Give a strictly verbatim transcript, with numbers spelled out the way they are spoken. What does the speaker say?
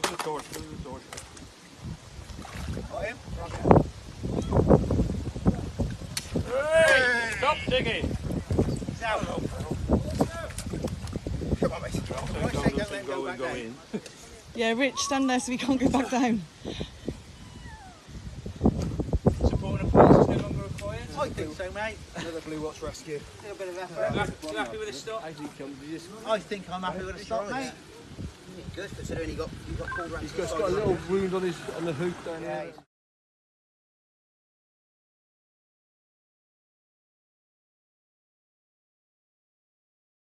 Through the torch, through the torch. Got him? Hey! Stop digging! He's out. Come on, mate. Don't, don't, don't let him go and go in. Yeah, Rich, stand there so we can't go back down. Supporting a police is no longer required? I think so, mate. Another Blue Watch rescue. A little bit of You effort. happy, you happy with the stop? I think I'm happy with the stop, mate. Good, considering he got, he got pulled around. He's got, got a little wound on his on the hoop down Yeah, there. he's-